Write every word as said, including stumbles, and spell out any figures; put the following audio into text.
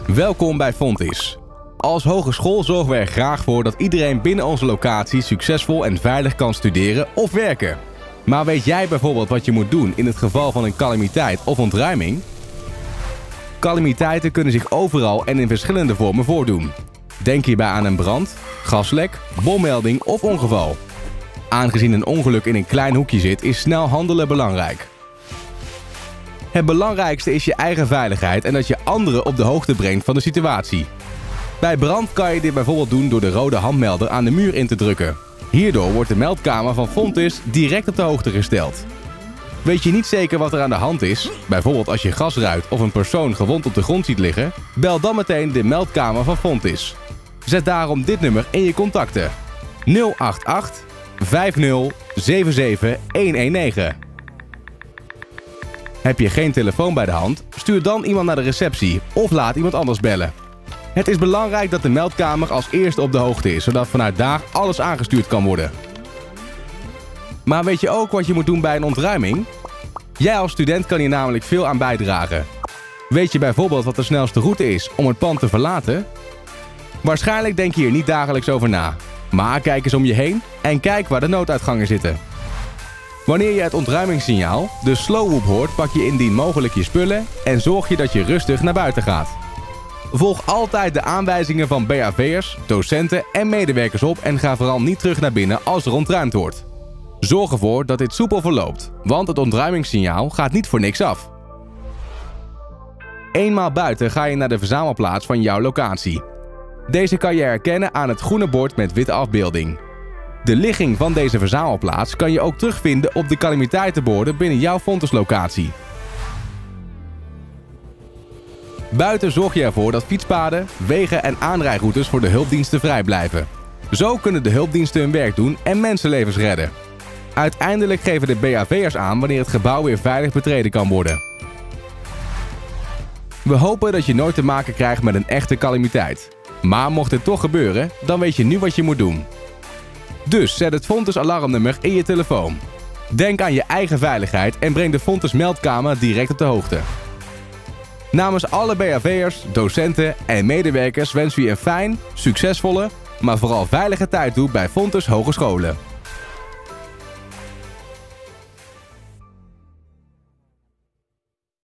Welkom bij Fontys. Als hogeschool zorgen we er graag voor dat iedereen binnen onze locatie succesvol en veilig kan studeren of werken. Maar weet jij bijvoorbeeld wat je moet doen in het geval van een calamiteit of ontruiming? Calamiteiten kunnen zich overal en in verschillende vormen voordoen. Denk hierbij aan een brand, gaslek, bommelding of ongeval. Aangezien een ongeluk in een klein hoekje zit, is snel handelen belangrijk. Het belangrijkste is je eigen veiligheid en dat je anderen op de hoogte brengt van de situatie. Bij brand kan je dit bijvoorbeeld doen door de rode handmelder aan de muur in te drukken. Hierdoor wordt de meldkamer van Fontys direct op de hoogte gesteld. Weet je niet zeker wat er aan de hand is, bijvoorbeeld als je gas ruikt of een persoon gewond op de grond ziet liggen, bel dan meteen de meldkamer van Fontys. Zet daarom dit nummer in je contacten: nul acht acht vijf nul zeven zeven een een negen. Heb je geen telefoon bij de hand? Stuur dan iemand naar de receptie of laat iemand anders bellen. Het is belangrijk dat de meldkamer als eerste op de hoogte is, zodat vanuit daar alles aangestuurd kan worden. Maar weet je ook wat je moet doen bij een ontruiming? Jij als student kan hier namelijk veel aan bijdragen. Weet je bijvoorbeeld wat de snelste route is om het pand te verlaten? Waarschijnlijk denk je hier niet dagelijks over na. Maar kijk eens om je heen en kijk waar de nooduitgangen zitten. Wanneer je het ontruimingssignaal, de slow whoop, hoort, pak je indien mogelijk je spullen en zorg je dat je rustig naar buiten gaat. Volg altijd de aanwijzingen van B H V'ers, docenten en medewerkers op en ga vooral niet terug naar binnen als er ontruimd wordt. Zorg ervoor dat dit soepel verloopt, want het ontruimingssignaal gaat niet voor niks af. Eenmaal buiten ga je naar de verzamelplaats van jouw locatie. Deze kan je herkennen aan het groene bord met witte afbeelding. De ligging van deze verzamelplaats kan je ook terugvinden op de calamiteitenborden binnen jouw Fontys locatie. Buiten zorg je ervoor dat fietspaden, wegen en aanrijroutes voor de hulpdiensten vrij blijven. Zo kunnen de hulpdiensten hun werk doen en mensenlevens redden. Uiteindelijk geven de B H V'ers aan wanneer het gebouw weer veilig betreden kan worden. We hopen dat je nooit te maken krijgt met een echte calamiteit. Maar mocht dit toch gebeuren, dan weet je nu wat je moet doen. Dus zet het Fontys alarmnummer in je telefoon. Denk aan je eigen veiligheid en breng de Fontys meldkamer direct op de hoogte. Namens alle B H V'ers, docenten en medewerkers wensen we je een fijn, succesvolle, maar vooral veilige tijd toe bij Fontys Hogescholen.